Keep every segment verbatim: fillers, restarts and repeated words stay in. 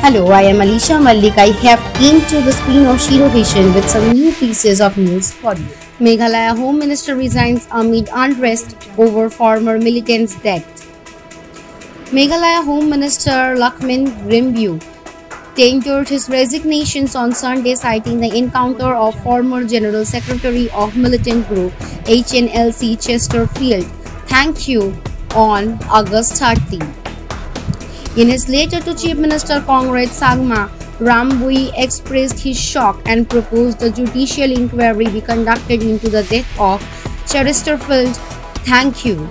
Hello, I am Alisha Malik. I have came to the screen of Shiro Vision with some new pieces of news for you. Meghalaya Home Minister resigns amid unrest over former militant's death. Meghalaya Home Minister Lakmin Rimbu tendered his resignations on Sunday, citing the encounter of former General Secretary of militant group H N L C Chesterfield. Thank you on August thirteenth. In his letter to Chief Minister Congrade Sagma, Rambui expressed his shock and proposed a judicial inquiry be conducted into the death of Chesterfield. Thank you.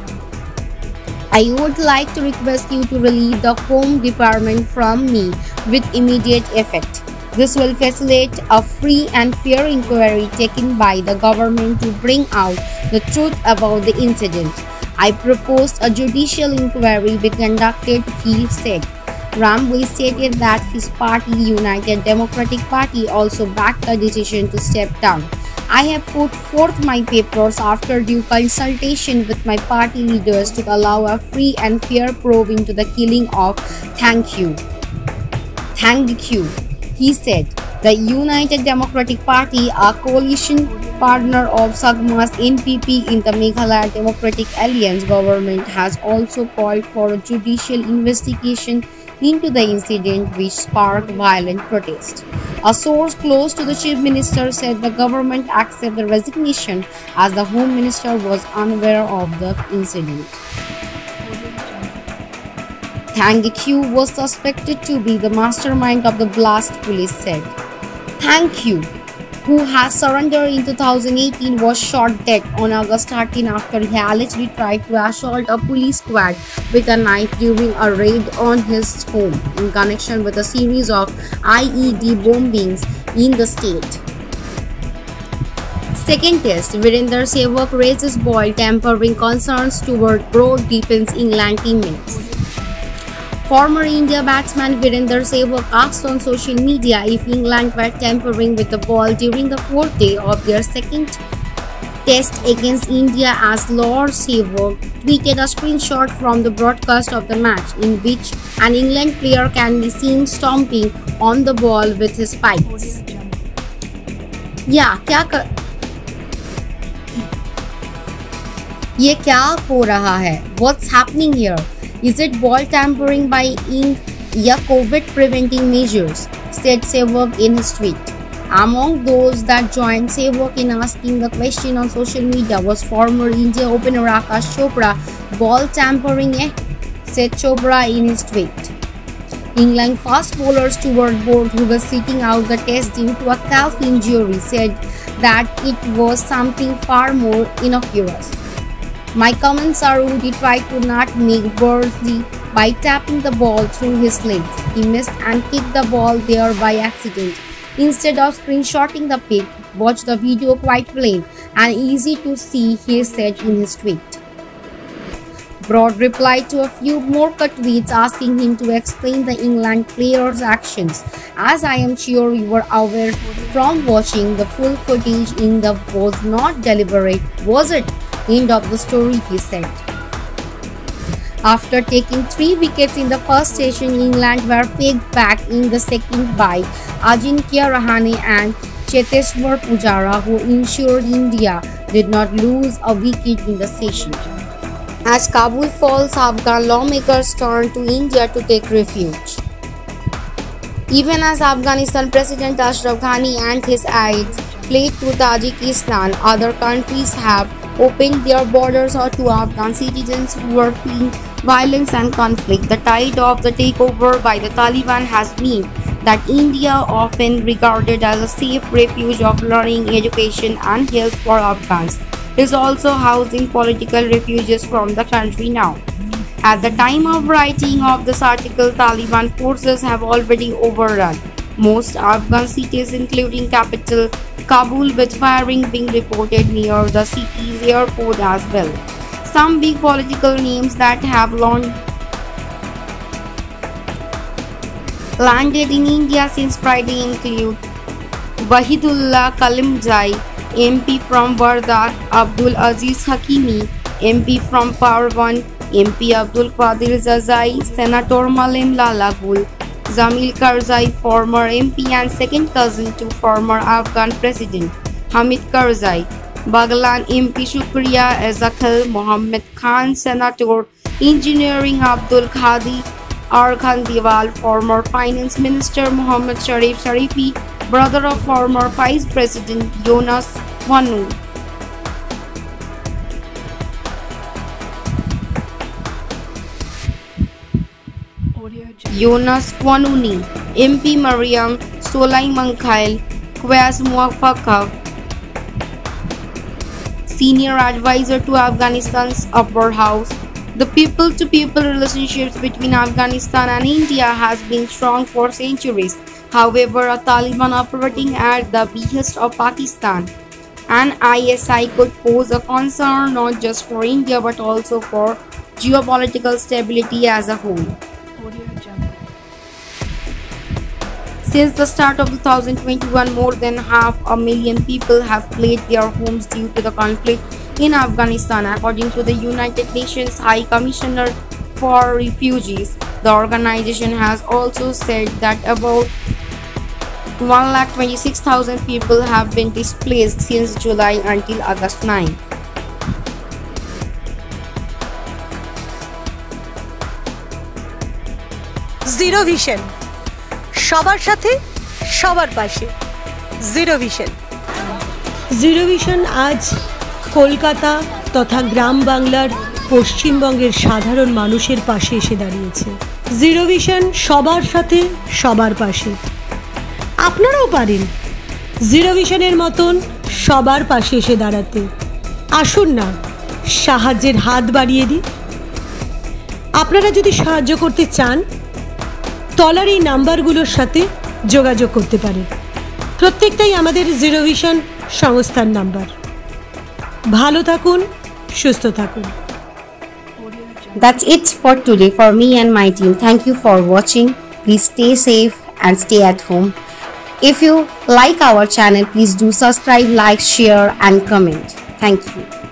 I would like to request you to relieve the Home Department from me with immediate effect. This will facilitate a free and fair inquiry taken by the government to bring out the truth about the incident. I proposed a judicial inquiry be conducted, he said. Rambui stated that his party, United Democratic Party, also backed the decision to step down. I have put forth my papers after due consultation with my party leaders to allow a free and fair probe into the killing of Thank you. Thank you, he said. The United Democratic Party, a coalition partner of Sagma's N P P in the Meghalaya Democratic Alliance government, has also called for a judicial investigation into the incident which sparked violent protest. A source close to the Chief Minister said the government accepted the resignation as the Home Minister was unaware of the incident. Thank you was suspected to be the mastermind of the blast, police said. Thank you, who has surrendered in two thousand eighteen, was shot dead on August thirteenth after he allegedly tried to assault a police squad with a knife during a raid on his home in connection with a series of I E D bombings in the state. Second test, Virender Sehwag raises ball tampering concerns toward pro defense England teammates. Former India batsman Virender Sehwag asked on social media if England were tampering with the ball during the fourth day of their second test against India, as Lord Sehwag tweeted a screenshot from the broadcast of the match in which an England player can be seen stomping on the ball with his spikes. Yeah, क्या कर... ये क्या हो रहा है? What's happening here? Is it ball tampering by ink या COVID preventing measures? Said Sehwag in his tweet. Among those that joined Sehwag in asking the question on social media was former India opener Akash Chopra. Ball tampering eh? Said Chopra in his tweet. England fast bowler Stuart Broad, who was sitting out the test due to a calf injury, said that it was something far more innocuous. My comments are rude. He tried to not make birdie by tapping the ball through his legs. He missed and kicked the ball there by accident. Instead of screenshotting the pic, watch the video quite plain and easy to see, he said in his tweet. Broad replied to a few more cut tweets asking him to explain the England player's actions. As I am sure you were aware from watching the full footage, in the was not deliberate, was it? End of the story, he said. After taking three wickets in the first session, England were pegged back in the second by Ajinkya Rahane and Cheteshwar Pujara, who ensured India did not lose a wicket in the session. As Kabul falls, Afghan lawmakers turn to India to take refuge. Even as Afghanistan President Ashraf Ghani and his aides fled to Tajikistan, other countries have opened their borders to Afghan citizens who were fleeing violence and conflict. The tide of the takeover by the Taliban has meant that India, often regarded as a safe refuge of learning, education and health for Afghans, is also housing political refugees from the country now. At the time of writing of this article, Taliban forces have already overrun most Afghan cities, including capital Kabul, with firing being reported near the city's airport as well. Some big political names that have long landed in India since Friday include Wahidullah Kalimzai, M P from Wardak; Abdul Aziz Hakimi, M P from Parwan; M P Abdul Qadir Zazai, Senator Malim Lalagul, Jamil Karzai, former M P and second cousin to former Afghan President Hamid Karzai. Bagalan M P Shukriya Ezakhel, Mohammed Khan, Senator, Engineering Abdul Khadi, Arkan Diwal, former Finance Minister Mohammad Sharif Sharifi, brother of former Vice President Jonas Wanu. Jonas Wanuni, M P Mariam Solaiman Khail, Quaz Muafaka, Senior Advisor to Afghanistan's Upper House. The people-to-people relationships between Afghanistan and India has been strong for centuries. However, a Taliban operating at the behest of Pakistan and I S I could pose a concern not just for India but also for geopolitical stability as a whole. Since the start of two thousand twenty-one, more than half a million people have fled their homes due to the conflict in Afghanistan, according to the United Nations High Commissioner for Refugees. The organization has also said that about one lakh twenty-six thousand people have been displaced since July until August ninth. Zero Vision, সবার সাথে সবার পাশে। Zero vision zero vision আজ কলকাতা তথা গ্রাম বাংলার পশ্চিমবঙ্গের সাধারণ মানুষের পাশে এসে দাঁড়িয়েছে। জিরো ভিশন সবার সাথে সবার পাশে। আপনারাও পারেন জিরো ভিশনের মতন সবার পাশে এসে দাঁড়াতে। আসুন না সাহায্যের হাত বাড়িয়ে দিই। আপনারা যদি সাহায্য করতে চান তলার এই নাম্বারগুলোর সাথে যোগাযোগ করতে পারেন। প্রত্যেকটাই আমাদের জিরো ভিশন সংস্থার নাম্বার। ভালো থাকুন, সুস্থ থাকুন। That's it for today for me and my team. Thank you for watching. Please stay safe and stay at home. If you like our channel, please do subscribe, like, share and comment. Thank you.